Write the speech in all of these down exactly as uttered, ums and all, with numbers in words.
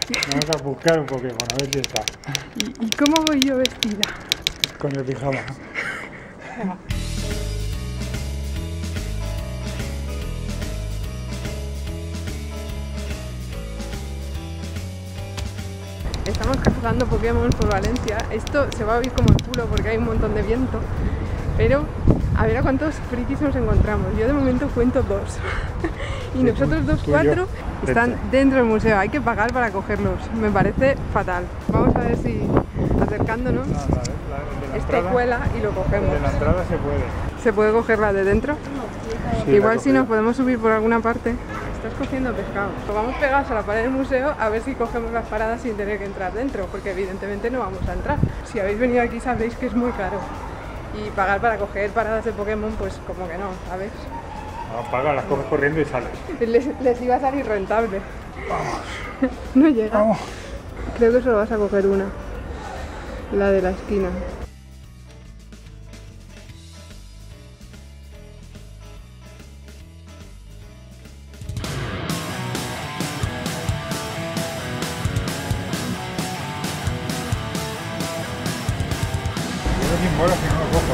Vamos a buscar un Pokémon, a ver si está. ¿Y, y cómo voy yo vestida? Con el pijama. Estamos cazando Pokémon por Valencia. Esto se va a oír como el culo porque hay un montón de viento. Pero a ver a cuántos frikis nos encontramos. Yo de momento cuento dos. Y nosotros dos, cuatro, están dentro del museo. Hay que pagar para cogerlos. Me parece fatal. Vamos a ver si acercándonos No, la, la, la este entrada, cuela y lo cogemos. de la entrada se puede. ¿Se puede cogerla de dentro? Sí, Igual si nos podemos subir por alguna parte. Estás cogiendo pescado. Pues vamos pegados a la pared del museo a ver si cogemos las paradas sin tener que entrar dentro, porque evidentemente no vamos a entrar. Si habéis venido aquí sabréis que es muy caro. Y pagar para coger paradas de Pokémon, pues como que no, ¿sabes? No, paga, las coges corriendo y sales. Les, les iba a salir rentable. Vamos. No llega. Vamos. Creo que solo vas a coger una. La de la esquina. Sin bolas que no lo cojo.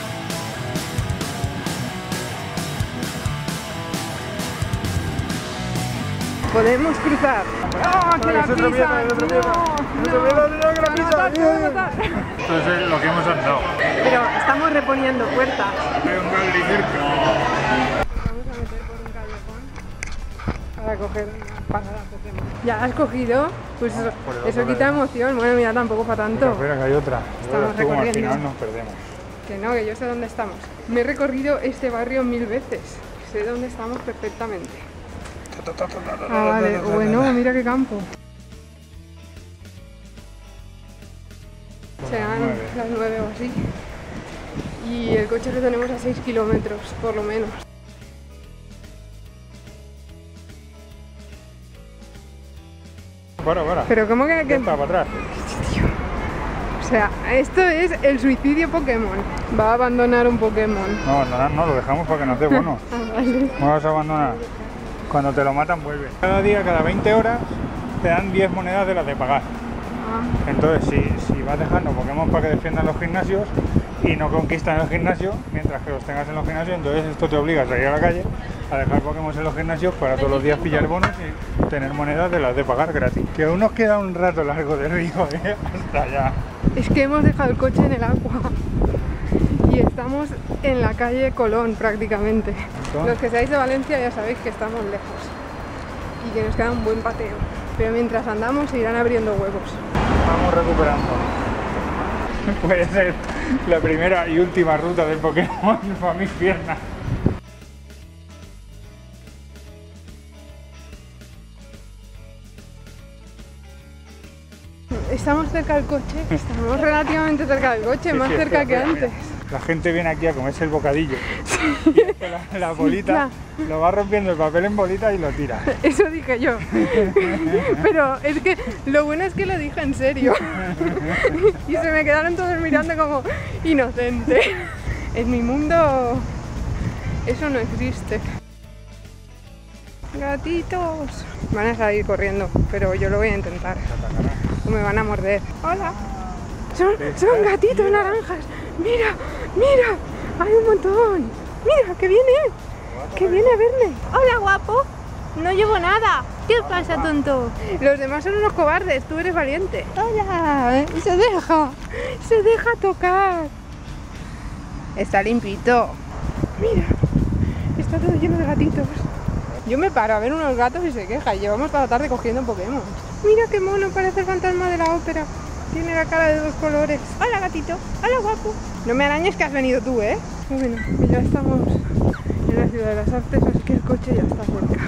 Podemos cruzar. ¡Oh, que la Es otro pisan! miedo, es otro miedo. No, Es otro miedo, no, que la te van a matar, te van a matar. Esto es lo que hemos andado. Pero estamos reponiendo puertas. Hay un cable cerca. Vamos a meter por un callejón para coger una parada Pokémon. ¿Ya has cogido? Pues eso, por el eso otro quita lado. emoción. Bueno, mira, tampoco para tanto. Espera, espera, que hay otra. Estamos Esto como al recorriendo. final nos perdemos. Que no, que yo sé dónde estamos. Me he recorrido este barrio mil veces. Sé dónde estamos perfectamente. Ah, vale. Bueno, mira qué campo. Serán nueve. las nueve o así. Y el coche lo tenemos a seis kilómetros, por lo menos. Para, para. Pero ¿cómo que...? que... Está para atrás. O sea, esto es el suicidio Pokémon. Va a abandonar un Pokémon. No, no, no, lo dejamos para que nos dé bono. Ah, vale. No vas a abandonar. Cuando te lo matan, vuelve. Cada día, cada veinte horas, te dan diez monedas de las de pagar. Ah, Entonces, si, si vas dejando Pokémon para que defiendan los gimnasios y no conquistan el gimnasio, mientras que los tengas en los gimnasios, entonces esto te obliga a salir a la calle, a dejar Pokémon en los gimnasios para todos los días pillar bonos y tener monedas de las de pagar gratis. Que aún nos queda un rato largo de río, ¿eh? Hasta allá. es que hemos dejado el coche en el agua. Y estamos en la calle Colón prácticamente. Entonces, Los que seáis de Valencia ya sabéis que estamos lejos. Y que nos queda un buen pateo. Pero mientras andamos se irán abriendo huevos. vamos recuperando. Puede ser la primera y última ruta de Pokémon para mis piernas. Estamos cerca del coche, estamos relativamente cerca del coche, Sí, más sí, cerca espera, que espera, antes. mira. La gente viene aquí a comerse el bocadillo. Y esto, la, la bolita, lo va rompiendo el papel en bolita y lo tira. Eso dije yo. Pero es que lo bueno es que lo dije en serio. Y se me quedaron todos mirando como inocente. En mi mundo eso no existe. Gatitos. Van a salir corriendo, pero yo lo voy a intentar. O me van a morder. Hola. Son, son gatitos naranjas. Mira, mira. Hay un montón. Mira, que viene. Que viene a verme. Hola, guapo. No llevo nada. ¿Qué pasa, tonto? Los demás son unos cobardes. Tú eres valiente. Hola. Se deja. Se deja tocar. Está limpito. Mira. Está todo lleno de gatitos. Yo me paro a ver unos gatos y se queja. Llevamos toda la tarde cogiendo Pokémon. Mira qué mono, parece el fantasma de la ópera. Tiene la cara de dos colores. Hola, gatito. Hola, guapo. No me arañes que has venido tú, ¿eh? Bueno, que ya estamos en la ciudad de las artes, así que el coche ya está cerca.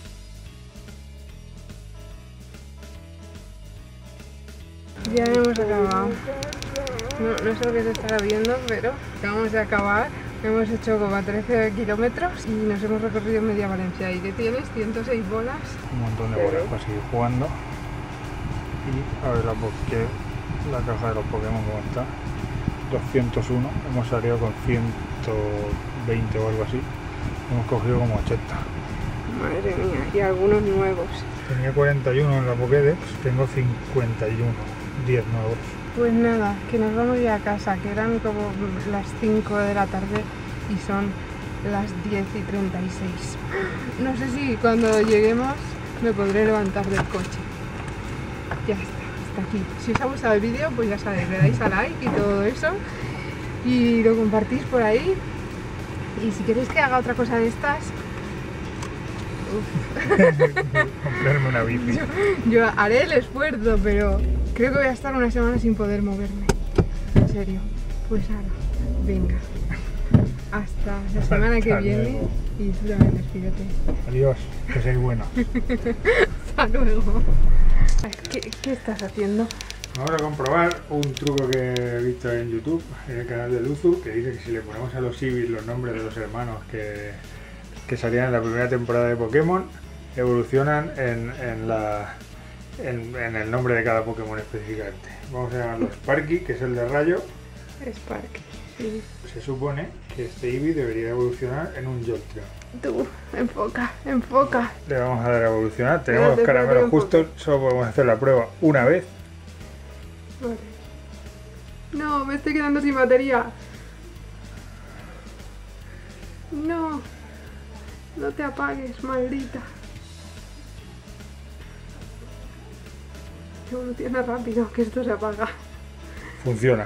Ya hemos acabado. No, no sé lo que se estará viendo, pero acabamos de acabar. Hemos hecho como trece kilómetros y nos hemos recorrido media Valencia. ¿Y qué tienes? ciento seis bolas. Un montón de bolas para seguir jugando. Y a ver la, porque la caja de los Pokémon como está. doscientos uno. Hemos salido con ciento veinte o algo así. Hemos cogido como ochenta. Madre mía, y algunos nuevos. Tenía cuarenta y uno en la Pokédex, tengo cincuenta y uno, diez nuevos. Pues nada, que nos vamos ya a casa, que eran como las cinco de la tarde y son las diez y treinta y seis. No sé si cuando lleguemos me podré levantar del coche. Ya está, hasta aquí. Si os ha gustado el vídeo, pues ya sabéis, le dais a like y todo eso. Y lo compartís por ahí. Y si queréis que haga otra cosa de estas... Comprarme una bici. Yo, yo haré el esfuerzo, pero creo que voy a estar una semana sin poder moverme. En serio. Pues ahora, venga. Hasta la semana que Hasta viene. luego. Y tú también despídete. Adiós, que seáis buenos. Hasta luego. ¿Qué, ¿Qué estás haciendo? Vamos a comprobar un truco que he visto en YouTube, en el canal de Luzu, que dice que si le ponemos a los Eevee los nombres de los hermanos que, que salían en la primera temporada de Pokémon, evolucionan en, en, la, en, en el nombre de cada Pokémon específicamente. Vamos a llamarlo Sparky, que es el de rayo. Sparky, sí. Se supone que este Eevee debería evolucionar en un Jolteon. Tú, enfoca, enfoca. Le vamos a dar a evolucionar, tenemos los Espérate, caramelos espérate un justos, solo podemos hacer la prueba una vez. Vale. No, me estoy quedando sin batería. No, no te apagues, maldita. Evoluciona rápido, que esto se apaga. Funciona.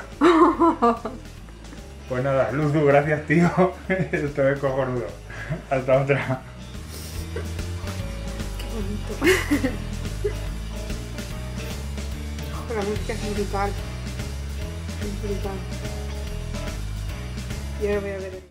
Pues nada, Luzu, gracias tío. Esto es cojonudo. Hasta otra. Qué bonito. La música es brutal. Es brutal. Y ahora voy a ver el...